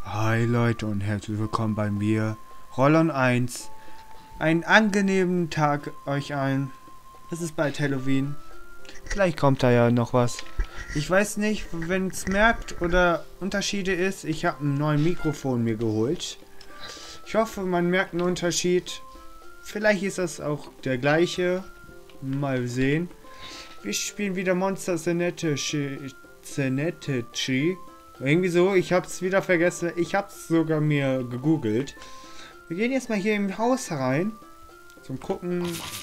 Hi Leute und herzlich willkommen bei mir, Rollon 1. Einen angenehmen Tag euch allen. Es ist bald Halloween. Vielleicht kommt da ja noch was. Ich weiß nicht, wenn es merkt oder Unterschiede ist. Ich habe ein neues Mikrofon mir geholt. Ich hoffe, man merkt einen Unterschied. Vielleicht ist das auch der gleiche. Mal sehen. Wir spielen wieder Monster Zenetchi. Irgendwie so, ich hab's wieder vergessen. Ich hab's sogar mir gegoogelt. Wir gehen jetzt mal hier im Haus rein. Zum Gucken.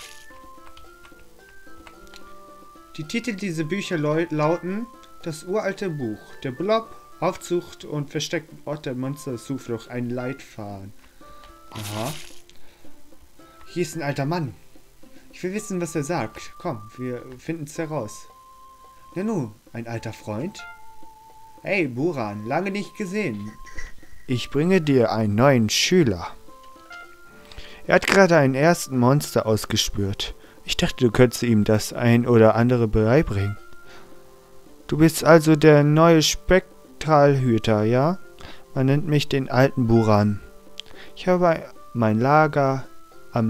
Die Titel dieser Bücher lauten: Das uralte Buch, der Blob, Aufzucht und versteckten Ort der Monsterzuflucht, ein Leitfaden. Aha. Hier ist ein alter Mann. Ich will wissen, was er sagt. Komm, wir finden es heraus. Nanu, ein alter Freund? Hey, Buran, lange nicht gesehen. Ich bringe dir einen neuen Schüler. Er hat gerade einen ersten Monster ausgespürt. Ich dachte, du könntest ihm das ein oder andere beibringen. Du bist also der neue Spektralhüter, ja? Man nennt mich den alten Buran. Ich habe mein Lager am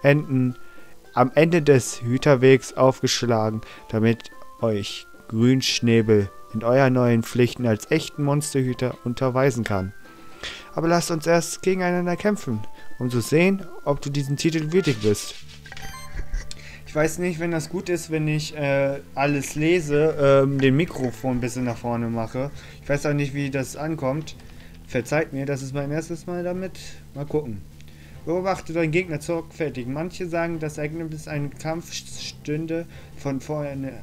Ende des Hüterwegs aufgeschlagen, damit euch Grünschnäbel in euren neuen Pflichten als echten Monsterhüter unterweisen kann. Aber lasst uns erst gegeneinander kämpfen, um zu sehen, ob du diesen Titel würdig bist. Ich weiß nicht, wenn das gut ist, wenn ich alles lese, den Mikrofon ein bisschen nach vorne mache. Ich weiß auch nicht, wie das ankommt. Verzeiht mir, das ist mein erstes Mal damit. Mal gucken. Beobachte deinen Gegner sorgfältig. Manche sagen, das Ergebnis ein Kampf stünde von vornherein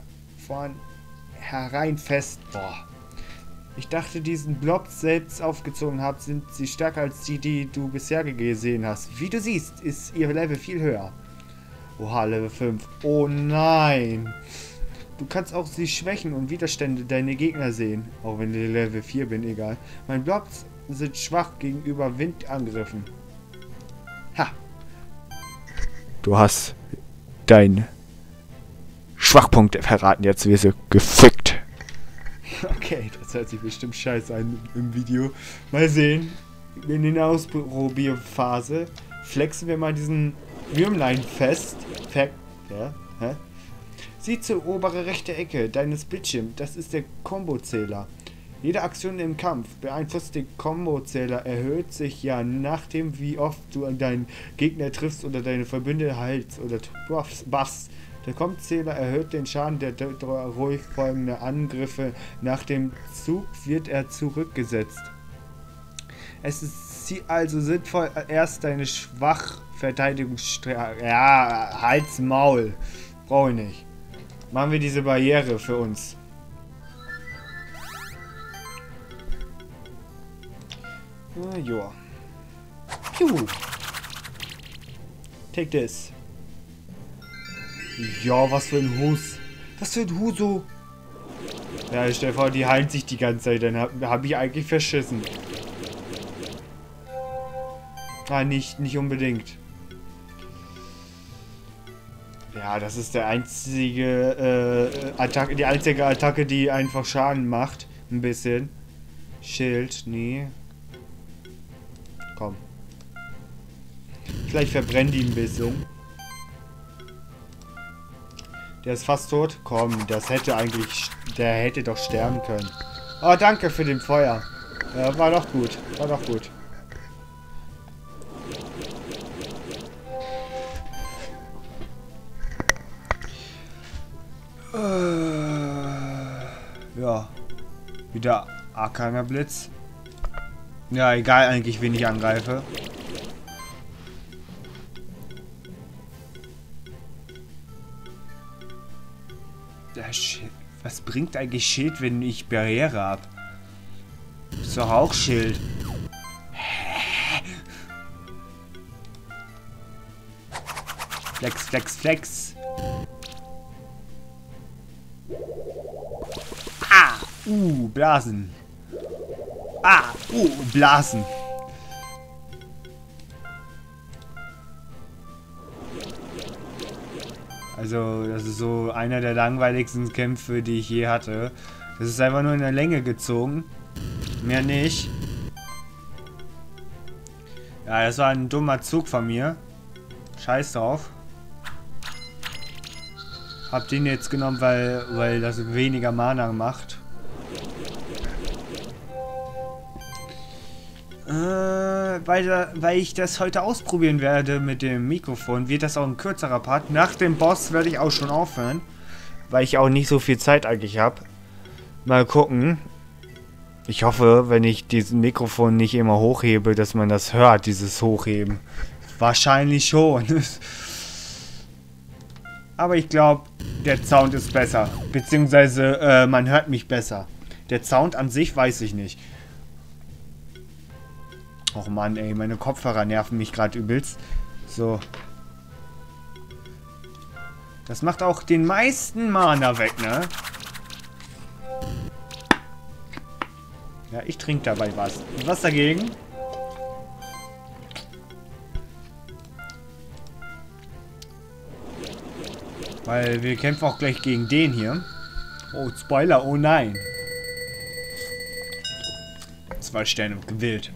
fest. Boah. Ich dachte, diesen Blob selbst aufgezogen habt, sind sie stärker als die, die du bisher gesehen hast. Wie du siehst, ist ihr Level viel höher. Oha, Level 5. Oh nein. Du kannst auch die Schwächen und Widerstände deiner Gegner sehen. Auch wenn ich Level 4 bin, egal. Meine Blobs sind schwach gegenüber Windangriffen. Ha. Du hast deinen Schwachpunkt verraten. Jetzt wirst du gefickt. Okay, das hört sich bestimmt scheiße an im Video. Mal sehen. In der Ausprobierphase flexen wir mal diesen Würmlein fest. Sieh zur obere rechte Ecke deines Bildschirms. Das ist der Kombozähler. Jede Aktion im Kampf beeinflusst den Kombozähler, erhöht sich ja nachdem, wie oft du an deinen Gegner triffst oder deine Verbündete heilst oder buffst. Der Kombozähler erhöht den Schaden der ruhig folgenden Angriffe. Nach dem Zug wird er zurückgesetzt. Es ist also sinnvoll, erst deine Schwachverteidigungsstrategie. Ja, halt's Maul. Brauche ich nicht. Machen wir diese Barriere für uns. Joa. Piu. Take this. Ja, was für ein Hus. Was für ein Huso. Ja, Stefan, die heilt sich die ganze Zeit. Dann hab ich eigentlich verschissen. Ah, nicht unbedingt. Ja, das ist der einzige Attacke, die einzige Attacke, die einfach Schaden macht. Ein bisschen. Schild, nee. Komm. Vielleicht verbrennt die ein bisschen. Der ist fast tot. Komm, das hätte eigentlich... Der hätte doch sterben können. Oh, danke für den Feuer. Ja, war doch gut. War doch gut. Ja. Wieder Arcaner Blitz. Ja, egal eigentlich, wen ich angreife. Was bringt eigentlich Schild, wenn ich Barriere habe? Ist doch auch Schild. Flex, flex, flex. Ah, Blasen. Ah, Blasen. Also, das ist so einer der langweiligsten Kämpfe, die ich je hatte. Das ist einfach nur in der Länge gezogen. Mehr nicht. Ja, das war ein dummer Zug von mir. Scheiß drauf. Hab den jetzt genommen, weil das weniger Mana macht. Weil ich das heute ausprobieren werde mit dem Mikrofon, wird das auch ein kürzerer Part. Nach dem Boss werde ich auch schon aufhören, weil ich auch nicht so viel Zeit eigentlich habe. Mal gucken. Ich hoffe, wenn ich diesen Mikrofon nicht immer hochhebe, dass man das hört, dieses Hochheben. Wahrscheinlich schon. Aber ich glaube, der Sound ist besser. Beziehungsweise man hört mich besser. Der Sound an sich weiß ich nicht. Och Mann, ey, meine Kopfhörer nerven mich gerade übelst. So. Das macht auch den meisten Mana weg, ne? Ja, ich trinke dabei was. Und was dagegen? Weil wir kämpfen auch gleich gegen den hier. Oh, Spoiler, oh nein. 2 Sterne gewählt.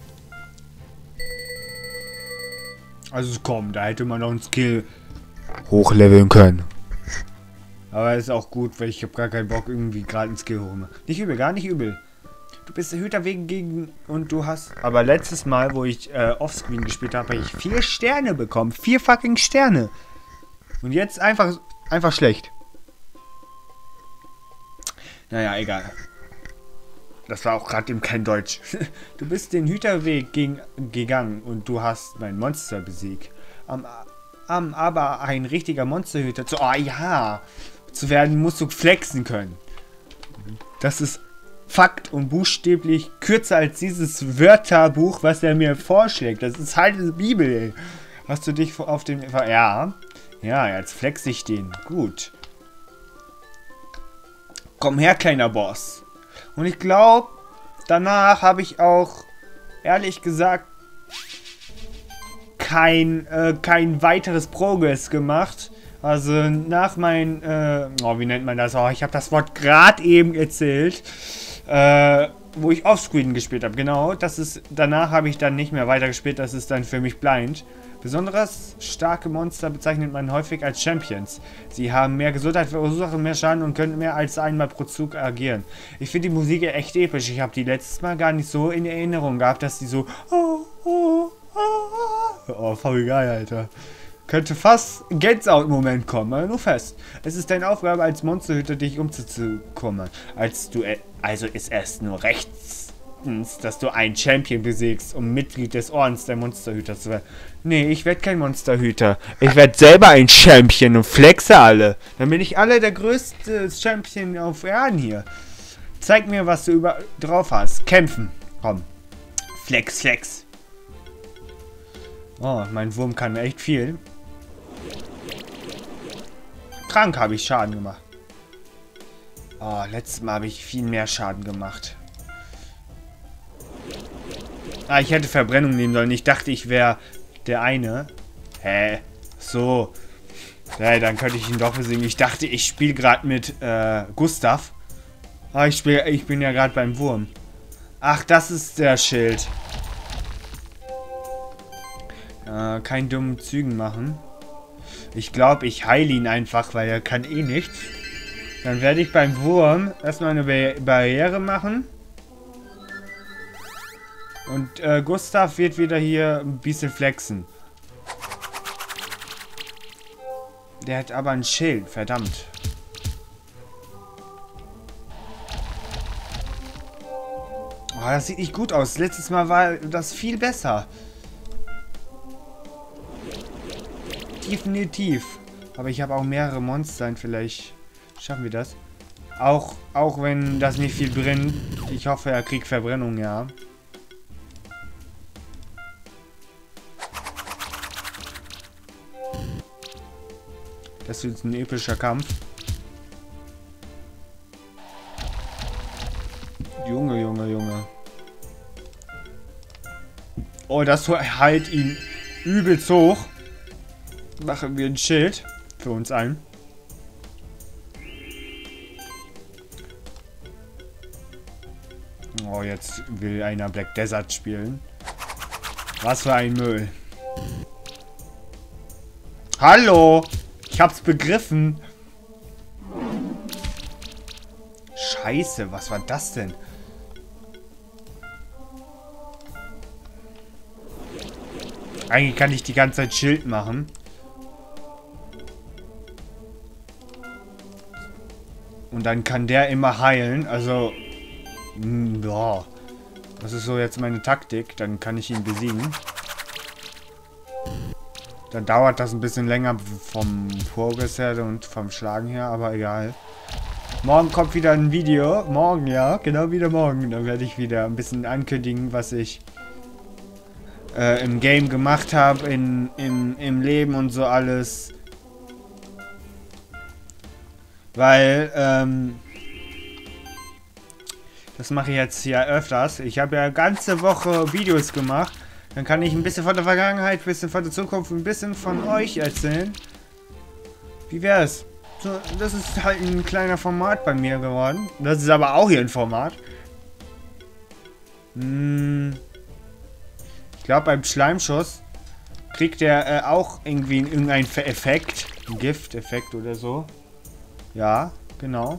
Also komm, da hätte man noch einen Skill hochleveln können. Aber ist auch gut, weil ich habe gar keinen Bock irgendwie gerade einen Skill hochmachen. Nicht übel, gar nicht übel. Du bist der Hüter wegen gegen und du hast... Aber letztes Mal, wo ich Offscreen gespielt habe, habe ich 4 Sterne bekommen. 4 fucking Sterne. Und jetzt einfach schlecht. Naja, egal. Das war auch gerade eben kein Deutsch. Du bist den Hüterweg gegangen und du hast mein Monster besiegt. Aber ein richtiger Monsterhüter zu... Oh ja! Zu werden, musst du flexen können. Das ist Fakt und buchstäblich kürzer als dieses Wörterbuch, was er mir vorschlägt. Das ist halt eine Bibel, ey. Hast du dich auf den... Ja. Ja, jetzt flex ich den. Gut. Komm her, kleiner Boss. Und ich glaube, danach habe ich auch, ehrlich gesagt, kein weiteres Progress gemacht. Also nach meinem, wie nennt man das? Oh, ich habe das Wort gerade eben erzählt, wo ich Offscreen gespielt habe. Genau, das ist, danach habe ich dann nicht mehr weitergespielt, das ist dann für mich blind. Besonders starke Monster bezeichnet man häufig als Champions. Sie haben mehr Gesundheit, verursachen mehr Schaden und können mehr als einmal pro Zug agieren. Ich finde die Musik echt episch. Ich habe die letztes Mal gar nicht so in Erinnerung gehabt, dass die so... Oh, voll geil, Alter. Könnte fast ein Gänsehaut-Moment kommen, aber nur fest. Es ist deine Aufgabe als Monsterhüter, dich umzukümmern. Also ist es nur rechts, dass du einen Champion besiegst, um Mitglied des Ordens der Monsterhüter zu werden. Nee, ich werde kein Monsterhüter. Ich werde selber ein Champion und flexe alle. Dann bin ich alle der größte Champion auf Erden hier. Zeig mir, was du drauf hast. Kämpfen. Komm. Flex, flex. Oh, mein Wurm kann echt viel. Krank habe ich Schaden gemacht. Oh, letztes Mal habe ich viel mehr Schaden gemacht. Ah, ich hätte Verbrennung nehmen sollen. Ich dachte, ich wäre der eine. Hä? So. Ja, dann könnte ich ihn doch besiegen. Ich dachte, ich spiele gerade mit Gustav. Ah, ich bin ja gerade beim Wurm. Ach, das ist der Schild. Keinen dummen Zügen machen. Ich glaube, ich heile ihn einfach, weil er kann eh nichts. Dann werde ich beim Wurm erstmal eine Barriere machen. Und Gustav wird wieder hier ein bisschen flexen. Der hat aber ein Schild, verdammt. Oh, das sieht nicht gut aus. Letztes Mal war das viel besser. Definitiv. Aber ich habe auch mehrere Monster. Vielleicht schaffen wir das. Auch wenn das nicht viel brennt. Ich hoffe, er kriegt Verbrennung, ja. Das wird ein epischer Kampf. Junge, Junge, Junge. Oh, das heilt ihn übelst hoch. Machen wir ein Schild für uns allen. Oh, jetzt will einer Black Desert spielen. Was für ein Müll. Hallo! Ich hab's begriffen. Scheiße, was war das denn? Eigentlich kann ich die ganze Zeit Schild machen. Und dann kann der immer heilen. Also, ja. Das ist so jetzt meine Taktik. Dann kann ich ihn besiegen. Dann dauert das ein bisschen länger vom Progress her und vom Schlagen her, aber egal. Morgen kommt wieder ein Video. Morgen, ja. Genau wieder morgen. Dann werde ich wieder ein bisschen ankündigen, was ich im Game gemacht habe, im Leben und so alles. Weil, das mache ich jetzt hier öfters. Ich habe ja ganze Woche Videos gemacht. Dann kann ich ein bisschen von der Vergangenheit, ein bisschen von der Zukunft, ein bisschen von euch erzählen. Wie wär's? So, das ist halt ein kleiner Format bei mir geworden. Das ist aber auch hier ein Format. Ich glaube, beim Schleimschuss kriegt er auch irgendwie irgendeinen Effekt. Ein Gift-Effekt oder so. Ja, genau.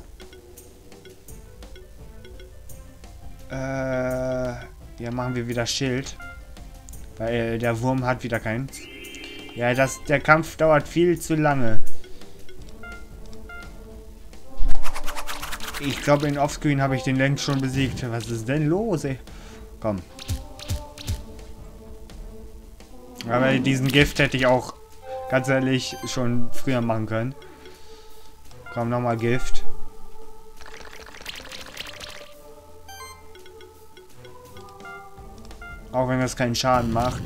Ja, machen wir wieder Schild. Weil der Wurm hat wieder keins. Ja, der Kampf dauert viel zu lange. Ich glaube, in Offscreen habe ich den längst schon besiegt. Was ist denn los, ey? Komm. Aber diesen Gift hätte ich auch, ganz ehrlich, schon früher machen können. Komm, nochmal Gift. Auch wenn das keinen Schaden macht.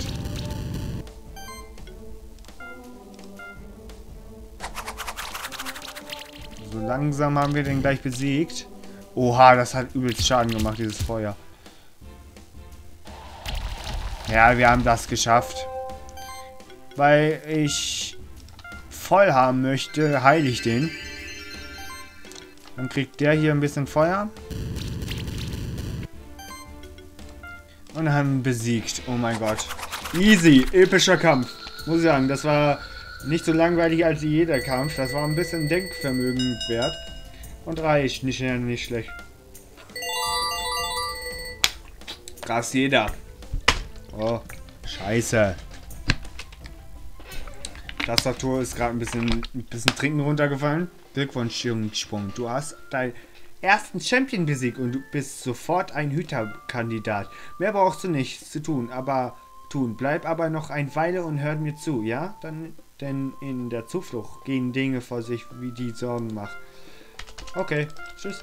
So langsam haben wir den gleich besiegt. Oha, das hat übelst Schaden gemacht, dieses Feuer. Ja, wir haben das geschafft. Weil ich voll haben möchte, heile ich den. Dann kriegt der hier ein bisschen Feuer. Und haben ihn besiegt. Oh mein Gott. Easy. Epischer Kampf. Muss ich sagen, das war nicht so langweilig als jeder Kampf. Das war ein bisschen Denkvermögen wert. Und reicht. Nicht schlecht. Krass, jeder. Oh, scheiße. Tastatur ist gerade ein bisschen Trinken runtergefallen. Glückwunsch, Jungspung. Du hast deinen ersten Champion besiegt und du bist sofort ein Hüterkandidat. Mehr brauchst du nichts zu tun, Bleib aber noch eine Weile und hör mir zu, ja? Denn in der Zuflucht gehen Dinge vor sich, wie die Sorgen macht. Okay, tschüss.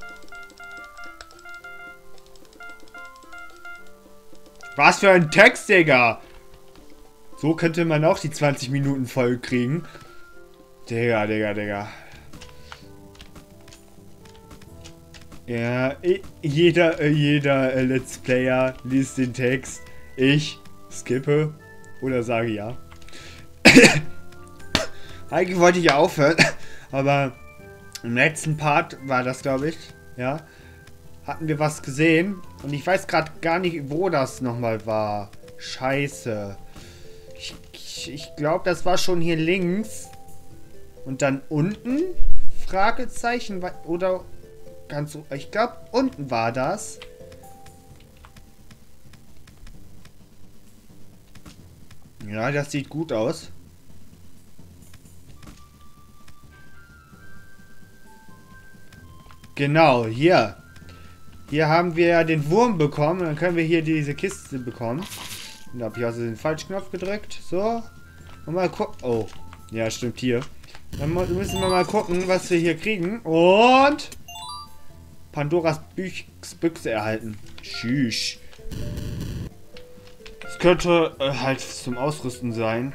Was für ein Text, Digga! So könnte man auch die 20 Minuten voll kriegen. Digga. Ja, jeder Let's Player liest den Text. Ich skippe oder sage ja. Eigentlich wollte ich ja aufhören, aber im letzten Part war das, glaube ich, ja, hatten wir was gesehen und ich weiß gerade gar nicht, wo das nochmal war. Scheiße. Ich glaube, das war schon hier links und dann unten? Fragezeichen oder ganz so. Ich glaube, unten war das. Ja, das sieht gut aus. Genau, hier. Hier haben wir ja den Wurm bekommen. Dann können wir hier diese Kiste bekommen. Und da habe ich also den falschen Knopf gedrückt. So. Und mal gucken. Oh. Ja, stimmt hier. Dann müssen wir mal gucken, was wir hier kriegen. Und Pandoras Büchse erhalten. Tschüss. Das könnte halt zum Ausrüsten sein.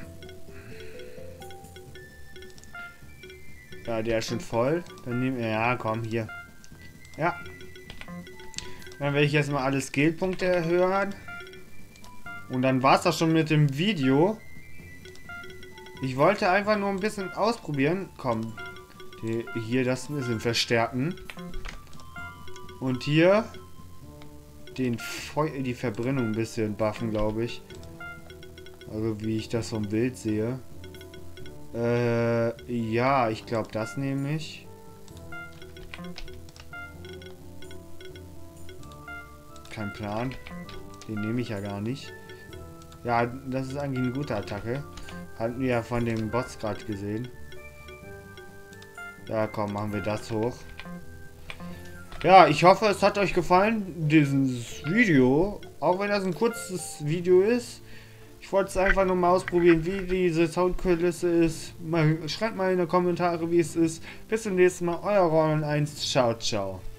Ja, der ist schon voll. Dann nehmen wir... Ja, komm, hier. Ja. Dann werde ich jetzt mal alle Skillpunkte erhöhen. Und dann war es das schon mit dem Video. Ich wollte einfach nur ein bisschen ausprobieren. Komm. Hier das ein bisschen verstärken. Und hier die Verbrennung ein bisschen buffen, glaube ich. Also wie ich das vom Bild sehe. Ja, ich glaube, das nehme ich. Kein Plan. Den nehme ich ja gar nicht. Ja, das ist eigentlich eine gute Attacke. Hatten wir ja von dem Boss gerade gesehen. Ja, komm, machen wir das hoch. Ja, ich hoffe, es hat euch gefallen, dieses Video. Auch wenn das ein kurzes Video ist. Ich wollte es einfach nur mal ausprobieren, wie diese Soundkulisse ist. Schreibt mal in die Kommentare, wie es ist. Bis zum nächsten Mal. Euer Ron 1. Ciao, ciao.